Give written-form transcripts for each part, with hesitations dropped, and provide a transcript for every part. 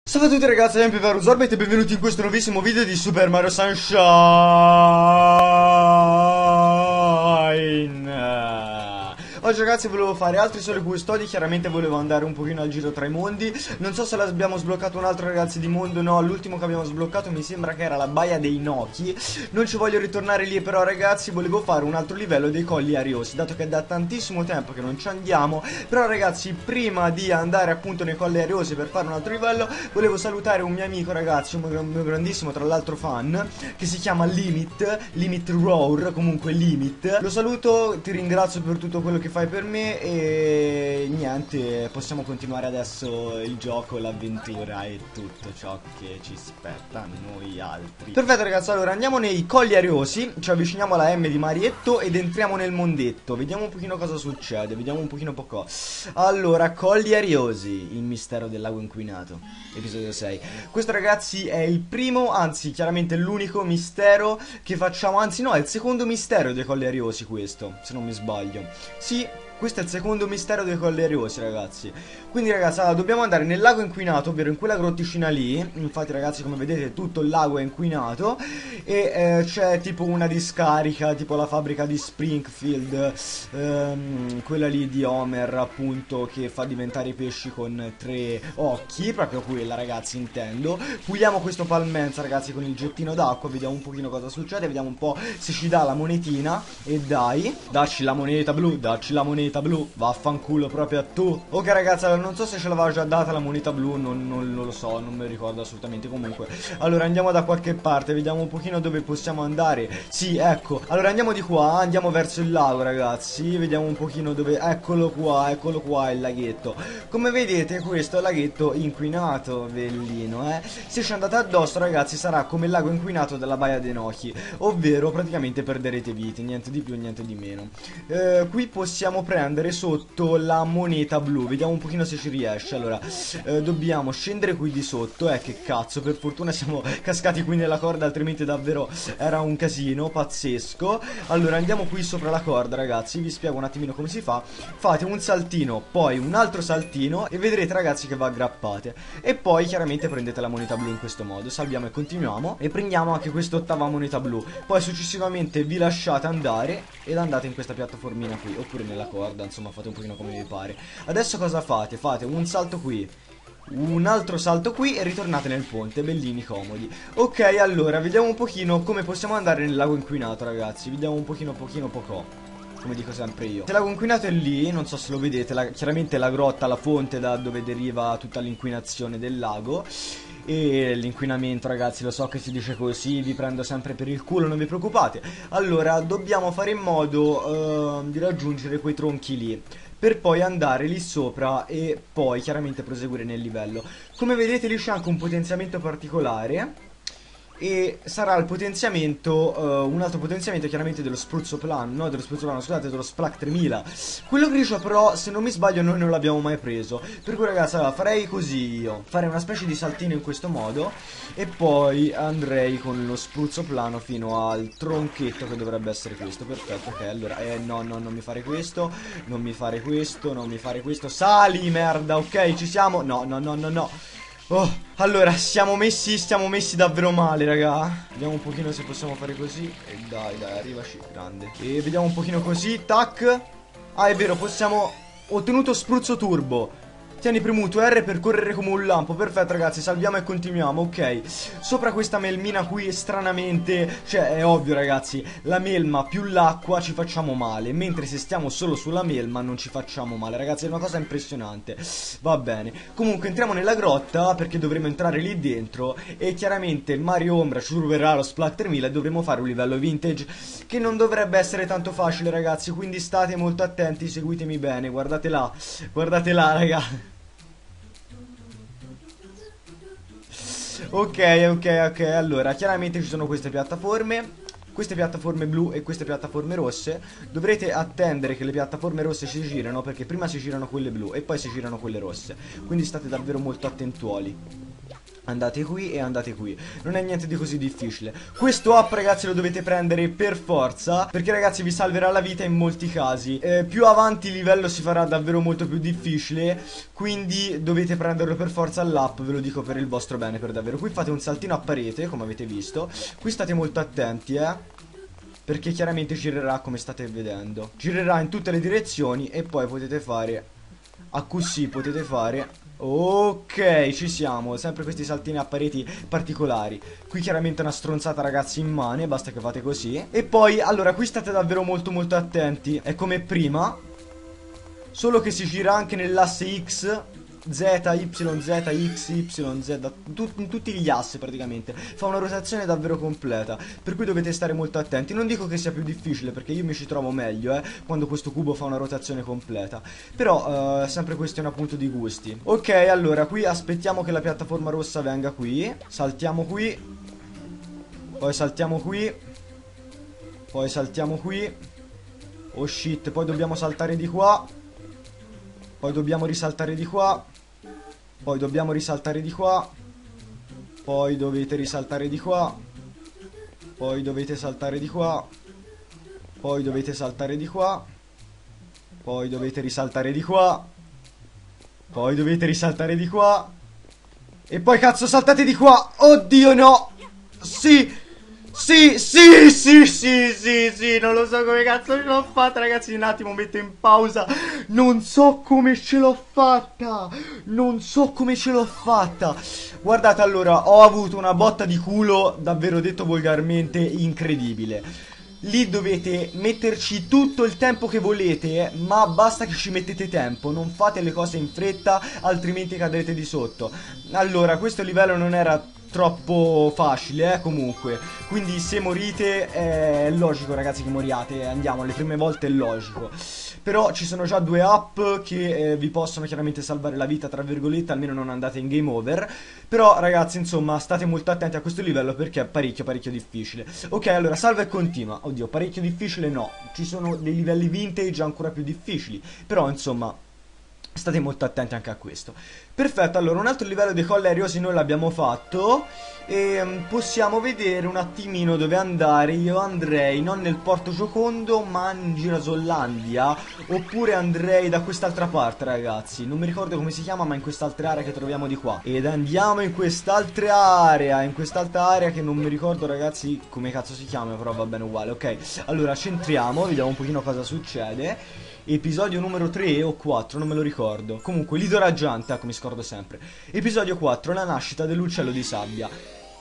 Salve a tutti ragazzi, io sono Zorbet e benvenuti in questo nuovissimo video di Super Mario Sunshine. Oggi ragazzi volevo fare altri sole custodi, chiaramente volevo andare un pochino al giro tra i mondi. Non so se abbiamo sbloccato un altro ragazzi di mondo, no, l'ultimo che abbiamo sbloccato mi sembra che era la baia dei Nochi. Non ci voglio ritornare lì però ragazzi, volevo fare un altro livello dei colli ariosi, dato che è da tantissimo tempo che non ci andiamo. Però ragazzi, prima di andare appunto nei colli ariosi per fare un altro livello, volevo salutare un mio amico ragazzi, un mio grandissimo tra l'altro fan, che si chiama Limit Roar, comunque Limit. Lo saluto, ti ringrazio per tutto quello che fai per me e niente, possiamo continuare adesso il gioco, l'avventura e tutto ciò che ci aspetta a noi altri. Perfetto ragazzi, allora andiamo nei colli ariosi, ci avviciniamo alla M di Marietto ed entriamo nel mondetto. Vediamo un pochino cosa succede, vediamo un pochino poco. Allora, colli ariosi, il mistero del lago inquinato, episodio 6. Questo ragazzi è il primo, anzi chiaramente l'unico mistero che facciamo, anzi no, è il secondo mistero dei colli ariosi questo, se non mi sbaglio. Sì, questo è il secondo mistero dei colli ariosi ragazzi. Quindi ragazzi, allora, dobbiamo andare nel lago inquinato, ovvero in quella grotticina lì. Infatti ragazzi, come vedete tutto il lago è inquinato. E c'è tipo una discarica, tipo la fabbrica di Springfield, quella lì di Homer appunto, che fa diventare i pesci con 3 occhi. Proprio quella ragazzi, intendo. Puliamo questo palmenza ragazzi con il gettino d'acqua, vediamo un pochino cosa succede, vediamo un po' se ci dà la monetina. E dai, dacci la moneta blu, dacci la moneta blu, vaffanculo proprio a tu. Ok ragazzi, allora non so se ce l'aveva già data la moneta blu, non lo so, non mi ricordo assolutamente. Comunque, allora andiamo da qualche parte, vediamo un pochino dove possiamo andare. Sì, ecco, allora andiamo di qua, andiamo verso il lago ragazzi, vediamo un pochino dove, eccolo qua il laghetto. Come vedete questo è il laghetto inquinato, bellino, se ci andate addosso ragazzi sarà come il lago inquinato della baia dei Nochi, ovvero praticamente perderete vite, niente di più, niente di meno. Qui possiamo prendere sotto la moneta blu, vediamo un pochino se ci riesce. Allora, dobbiamo scendere qui di sotto, che cazzo, per fortuna siamo cascati qui nella corda, altrimenti davvero era un casino pazzesco. Allora, andiamo qui sopra la corda ragazzi, vi spiego un attimino come si fa. Fate un saltino, poi un altro saltino e vedrete ragazzi che va aggrappate. E poi chiaramente prendete la moneta blu in questo modo, salviamo e continuiamo e prendiamo anche quest'ottava moneta blu. Poi successivamente vi lasciate andare ed andate in questa piattaformina qui, oppure nella corda, insomma fate un pochino come vi pare. Adesso cosa fate? Fate un salto qui, un altro salto qui e ritornate nel ponte, bellini comodi. Ok, allora vediamo un pochino come possiamo andare nel lago inquinato ragazzi, vediamo un pochino poco, come dico sempre io. Il lago inquinato è lì, non so se lo vedete, chiaramente la grotta, la fonte da dove deriva tutta l'inquinazione del lago. E l'inquinamento ragazzi, lo so che si dice così, vi prendo sempre per il culo, non vi preoccupate. Allora, dobbiamo fare in modo di raggiungere quei tronchi lì, per poi andare lì sopra e poi chiaramente proseguire nel livello. Come vedete lì c'è anche un potenziamento particolare e sarà il potenziamento, un altro potenziamento chiaramente dello spruzzo plano, no dello spruzzo plano, scusate, dello Splack 3000. Quello grigio però, se non mi sbaglio, noi non l'abbiamo mai preso. Per cui ragazzi, allora, farei così io, farei una specie di saltino in questo modo e poi andrei con lo spruzzo plano fino al tronchetto che dovrebbe essere questo. Perfetto, ok, allora, no, non mi fare questo, non mi fare questo, non mi fare questo. Sali, merda, ok, ci siamo, no. Oh, allora, stiamo messi davvero male, raga. Vediamo un pochino se possiamo fare così. E dai, arrivaci, grande. E vediamo un pochino così, tac. Ah, è vero, possiamo... Ottenuto spruzzo turbo. Tieni premuto R per correre come un lampo. Perfetto ragazzi, salviamo e continuiamo. Ok, sopra questa melmina qui stranamente, cioè è ovvio ragazzi, la melma più l'acqua ci facciamo male, mentre se stiamo solo sulla melma non ci facciamo male. Ragazzi, è una cosa impressionante. Va bene, comunque entriamo nella grotta perché dovremo entrare lì dentro e chiaramente Mario Ombra ci ruberà lo Splack 3000 e dovremo fare un livello vintage che non dovrebbe essere tanto facile ragazzi, quindi state molto attenti, seguitemi bene. Guardate là raga. Ok, allora chiaramente ci sono queste piattaforme blu e queste piattaforme rosse. Dovrete attendere che le piattaforme rosse si girano, perché prima si girano quelle blu e poi si girano quelle rosse, quindi state davvero molto attentuoli. Andate qui e andate qui. Non è niente di così difficile. Questo up, ragazzi, lo dovete prendere per forza, perché, ragazzi, vi salverà la vita in molti casi. Più avanti il livello si farà davvero molto più difficile, quindi dovete prenderlo per forza all'up. Ve lo dico per il vostro bene, per davvero. Qui fate un saltino a parete, come avete visto. Qui state molto attenti, perché chiaramente girerà come state vedendo. Girerà in tutte le direzioni e poi potete fare... A così potete fare... Ok, ci siamo. Sempre questi saltini a pareti particolari. Qui chiaramente una stronzata, ragazzi, immane. Basta che fate così. E poi, allora, qui state davvero molto molto attenti. È come prima, solo che si gira anche nell'asse X, Z, Y, Z, X, Y, Z, in tutti gli assi praticamente. Fa una rotazione davvero completa, per cui dovete stare molto attenti. Non dico che sia più difficile, perché io mi ci trovo meglio quando questo cubo fa una rotazione completa. Però sempre questione appunto di gusti. Ok, allora qui aspettiamo che la piattaforma rossa venga qui. Saltiamo qui. Poi saltiamo qui. Poi saltiamo qui. Oh shit, poi dobbiamo saltare di qua. Poi dobbiamo risaltare di qua. Poi dobbiamo risaltare di qua. Poi dovete risaltare di qua. Poi dovete saltare di qua. Poi dovete saltare di qua. Poi dovete risaltare di qua. Poi dovete risaltare di qua. E poi cazzo saltate di qua. Oddio no. Sì. Sì, sì, sì, sì, sì, sì, non lo so come cazzo ce l'ho fatta, ragazzi. Un attimo, metto in pausa. Non so come ce l'ho fatta. Non so come ce l'ho fatta. Guardate, allora, ho avuto una botta di culo, davvero detto volgarmente, incredibile. Lì dovete metterci tutto il tempo che volete, ma basta che ci mettete tempo. Non fate le cose in fretta, altrimenti cadrete di sotto. Allora, questo livello non era troppo facile, comunque. Quindi se morite è logico, ragazzi, che moriate. Andiamo, le prime volte è logico. Però ci sono già due app che vi possono chiaramente salvare la vita, tra virgolette, almeno non andate in game over. Però, ragazzi, insomma, state molto attenti a questo livello perché è parecchio, parecchio difficile. Ok, allora, salva e continua. Oddio, parecchio difficile no. Ci sono dei livelli vintage ancora più difficili. Però, insomma, state molto attenti anche a questo. Perfetto, allora un altro livello dei colli aeriosi noi l'abbiamo fatto. E possiamo vedere un attimino dove andare. Io andrei non nel Porto Giocondo, ma in Girasollandia. Oppure andrei da quest'altra parte, ragazzi. Non mi ricordo come si chiama, ma in quest'altra area che troviamo di qua. Ed andiamo in quest'altra area. In quest'altra area che non mi ricordo, ragazzi, come cazzo si chiama, però va bene uguale. Ok, allora centriamo, vediamo un pochino cosa succede. Episodio numero 3 o 4, non me lo ricordo. Comunque, Lido Raggiante, ecco, mi scordo sempre. Episodio 4, la nascita dell'uccello di sabbia.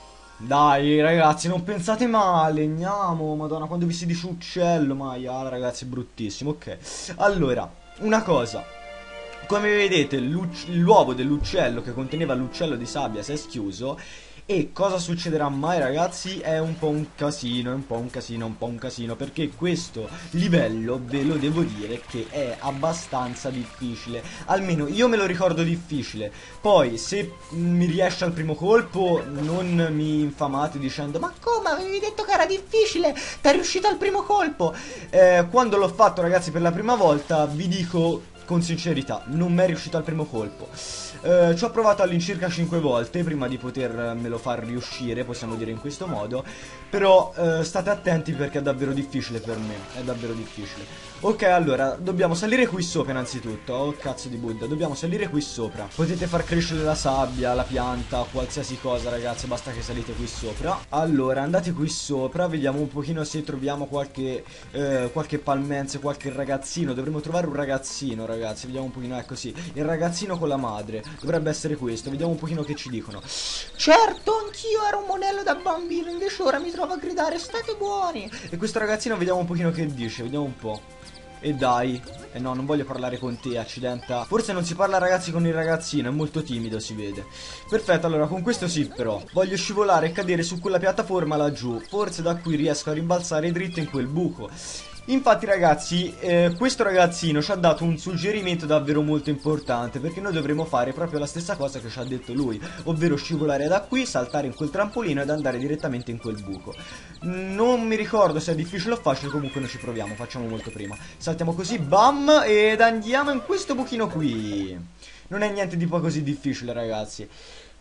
Dai, ragazzi, non pensate male. Andiamo, madonna, quando vi si dice uccello, maia, ragazzi, è bruttissimo. Ok, allora, una cosa. Come vedete, l'uovo dell'uccello che conteneva l'uccello di sabbia si è schiuso. E cosa succederà mai, ragazzi? È un po' un casino, è un po' un casino, un po' un casino, perché questo livello, ve lo devo dire, che è abbastanza difficile. Almeno io me lo ricordo difficile. Poi, se mi riesce al primo colpo, non mi infamate dicendo: ma come, avevi detto che era difficile? T'è riuscito al primo colpo? Quando l'ho fatto, ragazzi, per la prima volta, vi dico con sincerità, non mi è riuscito al primo colpo. Ci ho provato all'incirca 5 volte prima di potermelo far riuscire, possiamo dire in questo modo. Però state attenti perché è davvero difficile per me, è davvero difficile. Ok, allora, dobbiamo salire qui sopra innanzitutto. Oh cazzo di Buddha, dobbiamo salire qui sopra. Potete far crescere la sabbia, la pianta, qualsiasi cosa, ragazzi, basta che salite qui sopra. Allora, andate qui sopra, vediamo un pochino se troviamo qualche palmenze, qualche ragazzino. Dovremmo trovare un ragazzino, ragazzi, vediamo un pochino, ecco sì, il ragazzino con la madre. Dovrebbe essere questo, vediamo un pochino che ci dicono. Certo, anch'io ero un monello da bambino, invece ora mi trovo a gridare state buoni. E questo ragazzino vediamo un pochino che dice, vediamo un po'. E dai, no, non voglio parlare con te, accidenta. Forse non si parla, ragazzi, con il ragazzino, è molto timido, si vede. Perfetto, allora con questo sì, però voglio scivolare e cadere su quella piattaforma laggiù. Forse da qui riesco a rimbalzare dritto in quel buco. Infatti, ragazzi, questo ragazzino ci ha dato un suggerimento davvero molto importante, perché noi dovremo fare proprio la stessa cosa che ci ha detto lui, ovvero scivolare da qui, saltare in quel trampolino ed andare direttamente in quel buco. Non mi ricordo se è difficile o facile, comunque noi ci proviamo, facciamo molto prima. Saltiamo così, bam, ed andiamo in questo buchino qui. Non è niente di poi così difficile, ragazzi.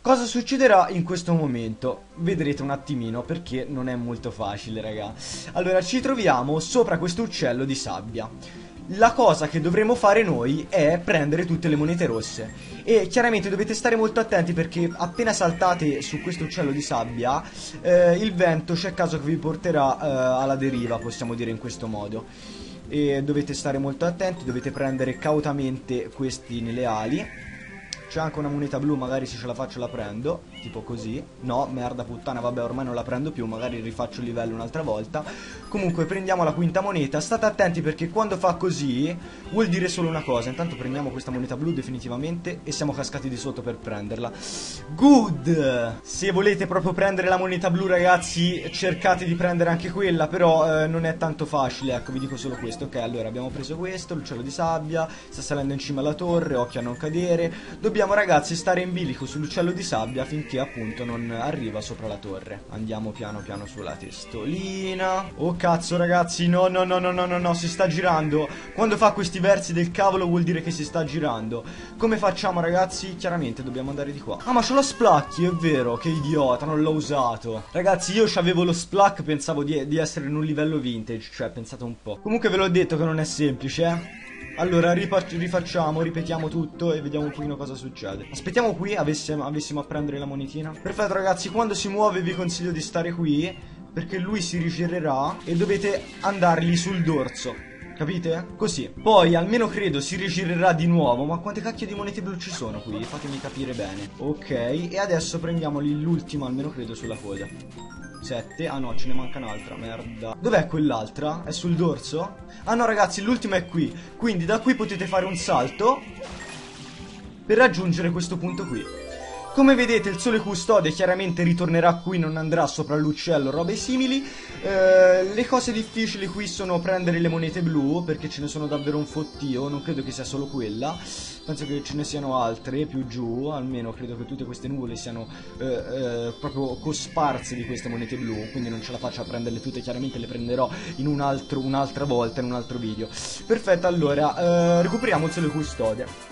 Cosa succederà in questo momento? Vedrete un attimino perché non è molto facile, raga. Allora, ci troviamo sopra questo uccello di sabbia. La cosa che dovremo fare noi è prendere tutte le monete rosse. E chiaramente dovete stare molto attenti perché appena saltate su questo uccello di sabbia, il vento c'è caso che vi porterà alla deriva, possiamo dire in questo modo. E dovete stare molto attenti, dovete prendere cautamente questi nelle ali. C'è anche una moneta blu, magari se ce la faccio la prendo, tipo così. No, merda puttana, vabbè, ormai non la prendo più, magari rifaccio il livello un'altra volta. Comunque prendiamo la quinta moneta. State attenti perché quando fa così vuol dire solo una cosa. Intanto prendiamo questa moneta blu definitivamente e siamo cascati di sotto per prenderla. Good! Se volete proprio prendere la moneta blu, ragazzi, cercate di prendere anche quella, però non è tanto facile, ecco, vi dico solo questo. Ok, allora abbiamo preso questo, l'uccello di sabbia, sta salendo in cima alla torre, occhio a non cadere. Dobbiamo, ragazzi, stare in bilico sull'uccello di sabbia finché appunto non arriva sopra la torre. Andiamo piano piano sulla testolina. Oh cazzo, ragazzi, no, no, no, no, no, no, no, si sta girando. Quando fa questi versi del cavolo vuol dire che si sta girando. Come facciamo, ragazzi? Chiaramente dobbiamo andare di qua. Ah, ma c'ho lo splacchi, è vero, che idiota, non l'ho usato. Ragazzi, io c'avevo lo splack, pensavo di essere in un livello vintage, cioè pensate un po'. Comunque ve l'ho detto che non è semplice, eh. Allora rifacciamo, ripetiamo tutto e vediamo un pochino cosa succede. Aspettiamo qui, avessimo a prendere la monetina. Perfetto, ragazzi, quando si muove vi consiglio di stare qui perché lui si rigirerà e dovete andargli sul dorso. Capite? Così. Poi almeno credo si rigirerà di nuovo. Ma quante cacchio di monete blu ci sono qui? Fatemi capire bene. Ok, e adesso prendiamoli l'ultimo, almeno credo, sulla coda. 7, ah no, ce ne manca un'altra, merda. Dov'è quell'altra? È sul dorso? Ah no, ragazzi, l'ultima è qui. Quindi da qui potete fare un salto per raggiungere questo punto qui. Come vedete il sole custode chiaramente ritornerà qui, non andrà sopra l'uccello, robe simili. Le cose difficili qui sono prendere le monete blu, perché ce ne sono davvero un fottio, non credo che sia solo quella. Penso che ce ne siano altre più giù, almeno credo che tutte queste nuvole siano proprio cosparse di queste monete blu, quindi non ce la faccio a prenderle tutte, chiaramente le prenderò in un'altra volta, in un altro video. Perfetto, allora, recuperiamo il sole custode.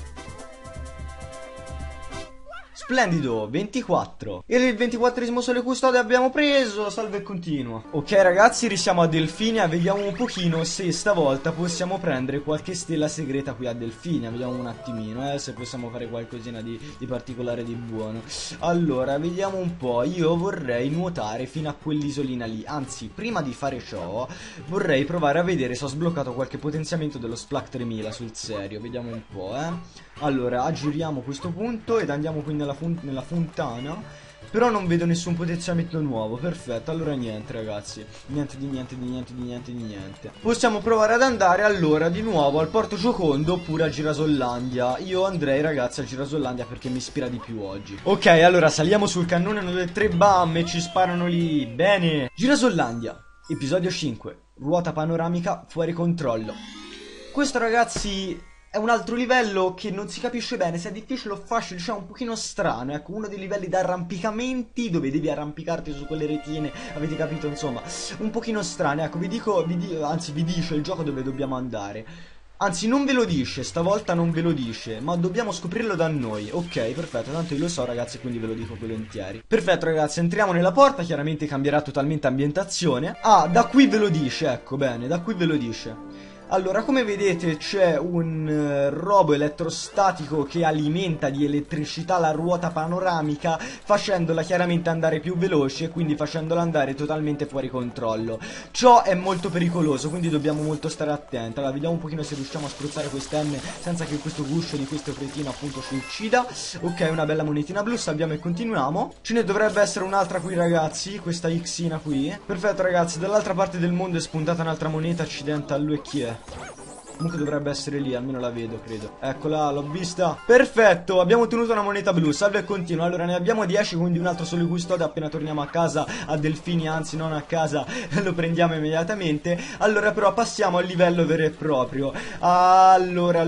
Splendido, 24. E il 24esimo sole custode abbiamo preso, salve e continua. Ok ragazzi, risiamo a Delfinia, vediamo un pochino se stavolta possiamo prendere qualche stella segreta qui a Delfinia. Vediamo un attimino, se possiamo fare qualcosina di particolare, di buono. Allora, vediamo un po', io vorrei nuotare fino a quell'isolina lì. Anzi, prima di fare ciò, vorrei provare a vedere se ho sbloccato qualche potenziamento dello Splack 3000 sul serio. Vediamo un po', Allora, aggiriamo questo punto ed andiamo qui nella fontana. Però non vedo nessun potenziamento nuovo. Perfetto, allora niente ragazzi. Niente di niente di niente di niente di niente. Possiamo provare ad andare allora di nuovo al Porto Giocondo oppure a Girasollandia. Io andrei ragazzi a Girasollandia perché mi ispira di più oggi. Ok, allora saliamo sul cannone, hanno le 3 bam e ci sparano lì. Bene. Girasollandia, episodio 5. Ruota panoramica fuori controllo. Questo ragazzi è un altro livello che non si capisce bene se è difficile o facile, cioè un pochino strano, ecco, uno dei livelli da arrampicamenti dove devi arrampicarti su quelle retine, avete capito, insomma, un pochino strano, ecco, vi dice il gioco dove dobbiamo andare. Anzi, non ve lo dice, stavolta non ve lo dice, ma dobbiamo scoprirlo da noi. Ok, perfetto, tanto io lo so ragazzi, quindi ve lo dico volentieri. Perfetto ragazzi, entriamo nella porta, chiaramente cambierà totalmente ambientazione. Ah, da qui ve lo dice, ecco, bene, da qui ve lo dice. Allora, come vedete c'è un robo elettrostatico che alimenta di elettricità la ruota panoramica, facendola chiaramente andare più veloce e quindi facendola andare totalmente fuori controllo. Ciò è molto pericoloso, quindi dobbiamo molto stare attenti. Allora, vediamo un pochino se riusciamo a spruzzare quest'M senza che questo guscio di questo cretino appunto ci uccida. Ok, una bella monetina blu, salviamo e continuiamo. Ce ne dovrebbe essere un'altra qui ragazzi, questa Xina qui. Perfetto ragazzi, dall'altra parte del mondo è spuntata un'altra moneta, accidente a lui e chi è? Comunque dovrebbe essere lì, almeno la vedo, credo. Eccola, l'ho vista. Perfetto, abbiamo ottenuto una moneta blu, salve e continua. Allora, ne abbiamo 10, quindi un altro sole custode. Appena torniamo a casa, a Delfinia, anzi non a casa, lo prendiamo immediatamente. Allora, però, passiamo al livello vero e proprio. Allora,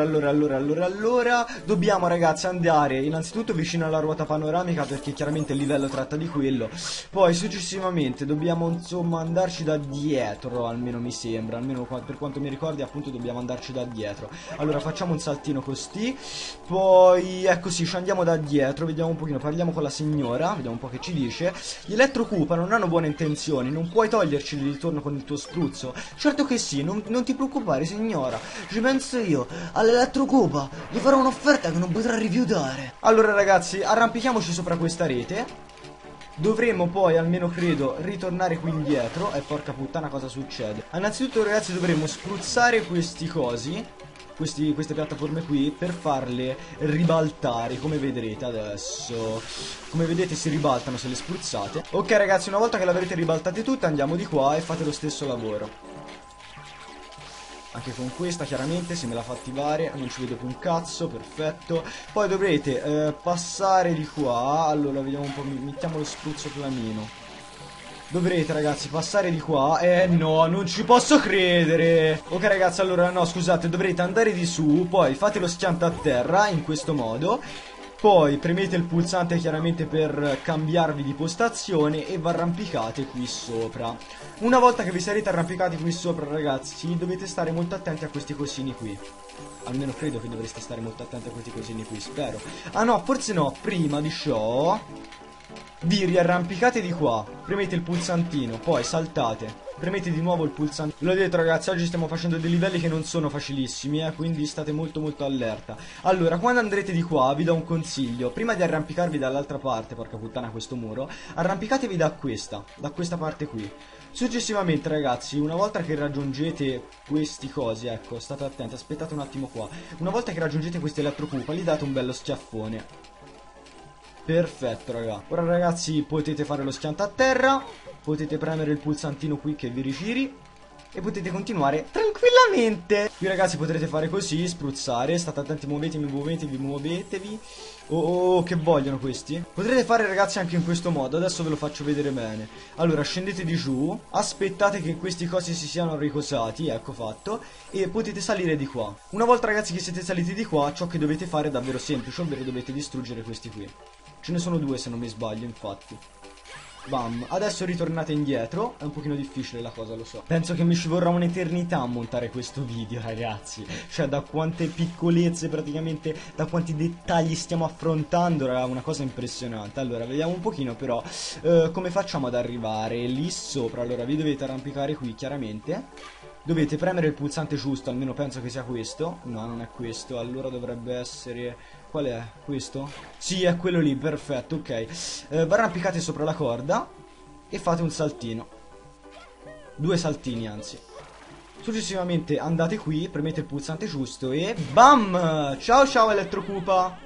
dobbiamo, ragazzi, andare innanzitutto vicino alla ruota panoramica, perché chiaramente il livello tratta di quello. Poi, successivamente, dobbiamo, insomma, andarci da dietro, almeno mi sembra. Almeno per quanto mi ricordi, appunto, dobbiamo andarci da dietro. Allora facciamo un saltino così, poi ecco sì, scendiamo da dietro, vediamo un pochino, parliamo con la signora, vediamo un po' che ci dice. Gli Elettrocupa non hanno buone intenzioni, non puoi toglierci di ritorno con il tuo spruzzo. Certo che sì, non ti preoccupare signora, ci penso io, all'Elettrocupa gli farò un'offerta che non potrà rifiutare. Allora ragazzi, arrampichiamoci sopra questa rete. Dovremmo poi, almeno credo, ritornare qui indietro. E porca puttana cosa succede? Innanzitutto ragazzi dovremmo spruzzare questi cosi, queste piattaforme qui, per farle ribaltare, come vedrete adesso. Come vedete si ribaltano se le spruzzate. Ok ragazzi, una volta che le avrete ribaltate tutte andiamo di qua e fate lo stesso lavoro. Anche con questa chiaramente, se me la fa attivare non ci vedo più un cazzo, perfetto. Poi dovrete passare di qua. Allora vediamo un po', mettiamo lo spruzzo planino. Dovrete ragazzi passare di qua. No, non ci posso credere. Ok ragazzi, allora no scusate, dovrete andare di su. Poi fate lo schianto a terra in questo modo. Poi premete il pulsante chiaramente per cambiarvi di postazione e vi arrampicate qui sopra. Una volta che vi sarete arrampicati qui sopra ragazzi dovete stare molto attenti a questi cosini qui. Almeno credo che dovreste stare molto attenti a questi cosini qui, spero. Ah no, forse no, prima di ciò vi riarrampicate di qua, premete il pulsantino, poi saltate. Premete di nuovo il pulsante. L'ho detto ragazzi, oggi stiamo facendo dei livelli che non sono facilissimi, quindi state molto allerta. Allora, quando andrete di qua vi do un consiglio. Prima di arrampicarvi dall'altra parte, porca puttana questo muro, arrampicatevi da questa parte qui. Successivamente ragazzi, una volta che raggiungete questi cosi, ecco, state attenti, aspettate un attimo qua. Una volta che raggiungete questi Elettrocupa, gli date un bello schiaffone. Perfetto raga. Ora ragazzi potete fare lo schianto a terra, potete premere il pulsantino qui che vi rigiri e potete continuare tranquillamente. Qui ragazzi potrete fare così, spruzzare, state attenti, muovetevi. Oh, che vogliono questi? Potrete fare ragazzi anche in questo modo, adesso ve lo faccio vedere bene. Allora scendete di giù, aspettate che questi cosi si siano ricosati, ecco fatto, e potete salire di qua. Una volta ragazzi che siete saliti di qua, ciò che dovete fare è davvero semplice, ovvero dovete distruggere questi qui. Ce ne sono due se non mi sbaglio, infatti. Bam, adesso ritornate indietro. È un pochino difficile la cosa, lo so. Penso che mi ci vorrà un'eternità a montare questo video, ragazzi. Cioè, da quante piccolezze, praticamente, da quanti dettagli stiamo affrontando, raga, una cosa impressionante. Allora, vediamo un pochino però come facciamo ad arrivare lì sopra. Allora, vi dovete arrampicare qui, chiaramente. Dovete premere il pulsante giusto, almeno penso che sia questo. No, non è questo, allora dovrebbe essere... Qual è? Questo? Sì, è quello lì, perfetto, ok. Vi arrampicate sopra la corda e fate un saltino. 2 saltini, anzi. Successivamente andate qui, premete il pulsante giusto e... BAM! Ciao ciao Elettrocupa!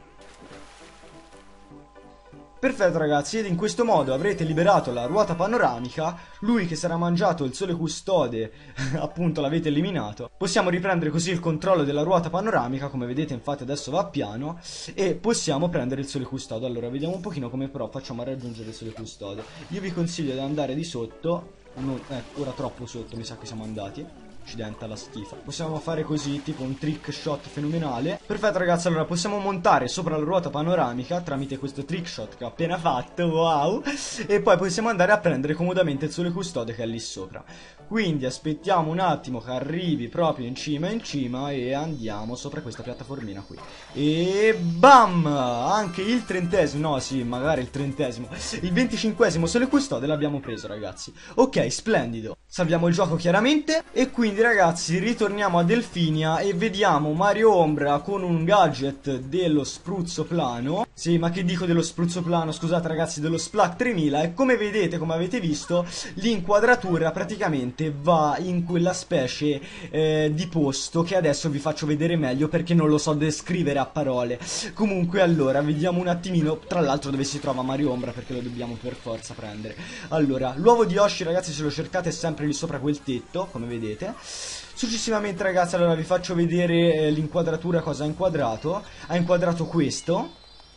Perfetto ragazzi, ed in questo modo avrete liberato la ruota panoramica. Lui che sarà mangiato il sole custode appunto l'avete eliminato. Possiamo riprendere così il controllo della ruota panoramica. Come vedete infatti adesso va piano. E possiamo prendere il sole custode. Allora vediamo un pochino come però facciamo a raggiungere il sole custode. Io vi consiglio di andare di sotto. Ora troppo sotto mi sa che siamo andati. Accidente alla schifa. Possiamo fare così, tipo un trick shot fenomenale. Perfetto ragazzi, allora possiamo montare sopra la ruota panoramica tramite questo trick shot che ho appena fatto, wow. E poi possiamo andare a prendere comodamente il sole custode che è lì sopra. Quindi aspettiamo un attimo che arrivi proprio in cima e andiamo sopra questa piattaformina qui. E bam! Anche il 30esimo, no sì, magari il 30esimo, il 25esimo sole custode l'abbiamo preso ragazzi. Ok, splendido. Salviamo il gioco chiaramente e quindi ragazzi ritorniamo a Delfinia e vediamo Mario Ombra con un gadget dello spruzzo plano. Sì, ma che dico dello spruzzo plano, scusate ragazzi, dello Splak 3000. E come vedete, come avete visto, l'inquadratura praticamente va in quella specie di posto che adesso vi faccio vedere meglio perché non lo so descrivere a parole. Comunque allora, vediamo un attimino, tra l'altro dove si trova Mario Ombra perché lo dobbiamo per forza prendere. Allora, l'uovo di Yoshi ragazzi se lo cercate sempre lì sopra quel tetto, come vedete. Successivamente ragazzi allora vi faccio vedere l'inquadratura cosa ha inquadrato. Ha inquadrato questo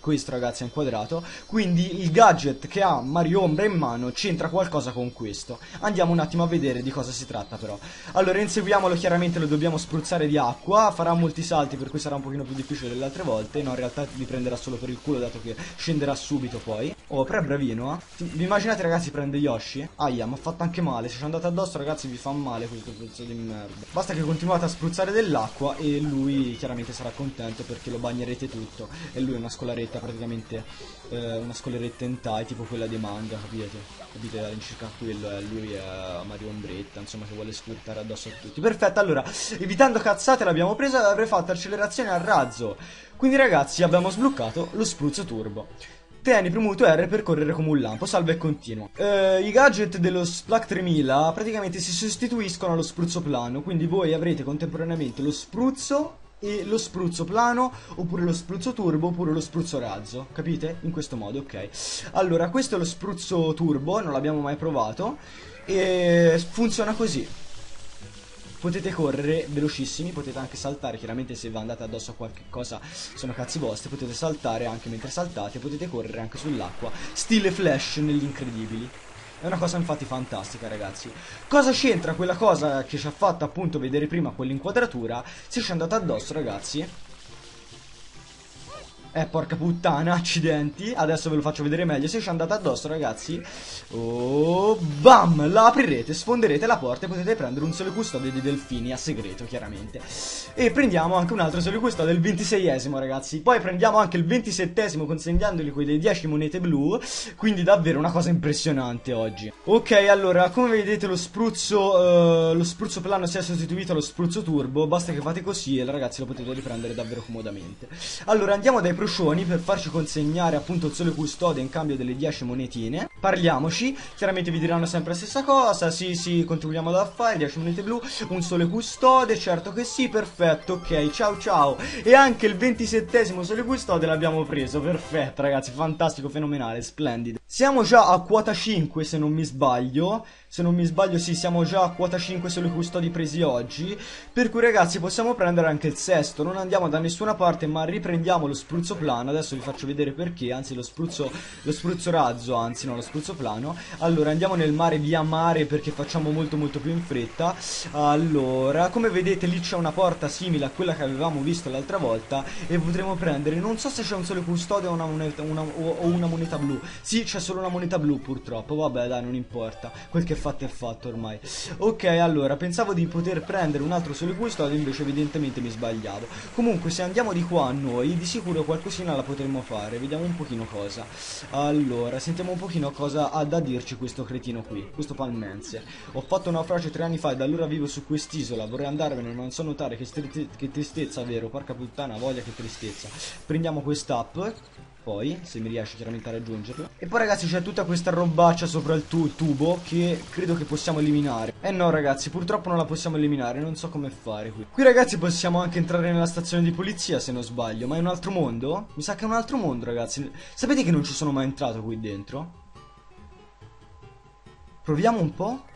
questo ragazzi è inquadrato, quindi il gadget che ha Mario Ombra in mano c'entra qualcosa con questo. Andiamo un attimo a vedere di cosa si tratta però. Allora inseguiamolo, chiaramente lo dobbiamo spruzzare di acqua, farà molti salti per cui sarà un pochino più difficile delle altre volte, no in realtà vi prenderà solo per il culo dato che scenderà subito poi. Oh però è bravino vi immaginate ragazzi prende Yoshi? Aia, mi ha fatto anche male, se ci andate addosso ragazzi vi fa male questo pezzo di merda. Basta che continuate a spruzzare dell'acqua e lui chiaramente sarà contento perché lo bagnerete tutto. E lui è una scolaretta praticamente, una scolaretta hentai tipo quella dei manga, capite? Capite all'incirca quello è, lui è Mario Ombretta, insomma che vuole sfruttare addosso a tutti. Perfetto, allora, evitando cazzate l'abbiamo presa e avrei fatto accelerazione a razzo. Quindi ragazzi abbiamo sbloccato lo spruzzo turbo. Tieni premuto R per correre come un lampo, salva e continua. I gadget dello Splack 3000 praticamente si sostituiscono allo spruzzo plano, quindi voi avrete contemporaneamente lo spruzzo e lo spruzzo plano, oppure lo spruzzo turbo, oppure lo spruzzo razzo, capite? In questo modo, ok. Allora, questo è lo spruzzo turbo, non l'abbiamo mai provato, e funziona così. Potete correre velocissimi, potete anche saltare, chiaramente se vi andate addosso a qualche cosa sono cazzi vostri, potete saltare anche mentre saltate, potete correre anche sull'acqua, stile Flash negli Incredibili. È una cosa infatti fantastica ragazzi. Cosa c'entra quella cosa che ci ha fatto appunto vedere prima quell'inquadratura? Se ci andate addosso ragazzi, porca puttana, accidenti. Adesso ve lo faccio vedere meglio. Se ci andate addosso ragazzi, oh, bam, la aprirete, sfonderete la porta e potete prendere un sole custode dei delfini a segreto chiaramente. E prendiamo anche un altro sole custode, il 26esimo ragazzi. Poi prendiamo anche il 27esimo consegnandogli quei dei 10 monete blu. Quindi davvero una cosa impressionante oggi. Ok, allora come vedete lo spruzzo plano si è sostituito allo spruzzo turbo. Basta che fate così e ragazzi lo potete riprendere davvero comodamente. Allora andiamo dai proscioni per farci consegnare appunto il sole custode in cambio delle 10 monetine. Parliamoci, chiaramente vi diranno sempre la stessa cosa. Sì, controlliamo da fare, 10 monete blu, un sole custode, certo che sì, perfetto, ok, ciao ciao. E anche il 27esimo sole custode l'abbiamo preso, perfetto ragazzi, fantastico, fenomenale, splendido. Siamo già a quota 5 se non mi sbaglio. Se non mi sbaglio sì, siamo già a quota 5 sole custodi presi oggi. Per cui ragazzi possiamo prendere anche il sesto. Non andiamo da nessuna parte ma riprendiamo lo spruzzo plano. Adesso vi faccio vedere perché. Anzi lo spruzzo razzo, anzi no, lo spruzzo plano. Allora andiamo nel mare via mare perché facciamo molto più in fretta. Allora come vedete lì c'è una porta simile a quella che avevamo visto l'altra volta. E potremo prendere, non so se c'è un sole custode o una moneta blu. Sì, c'è solo una moneta blu purtroppo. Vabbè dai, non importa, quel che fatto è fatto ormai. Ok, allora pensavo di poter prendere un altro sole custode, invece evidentemente mi sbagliavo. Comunque se andiamo di qua noi di sicuro qualcosina la potremmo fare. Vediamo un pochino cosa. Allora sentiamo un pochino cosa ha da dirci questo cretino qui, questo palmense. Ho fatto un naufragio 3 anni fa e da allora vivo su quest'isola. Vorrei andarvene ma non so notare. Che tristezza, vero? Porca puttana, voglia, che tristezza. Prendiamo quest'app. Poi, se mi riesce chiaramente a raggiungerlo. E poi ragazzi c'è tutta questa robaccia sopra il tubo che credo che possiamo eliminare. No ragazzi, purtroppo non la possiamo eliminare, non so come fare qui. Qui ragazzi possiamo anche entrare nella stazione di polizia se non sbaglio. Ma è un altro mondo? Mi sa che è un altro mondo ragazzi. Sapete che non ci sono mai entrato qui dentro? Proviamo un po'.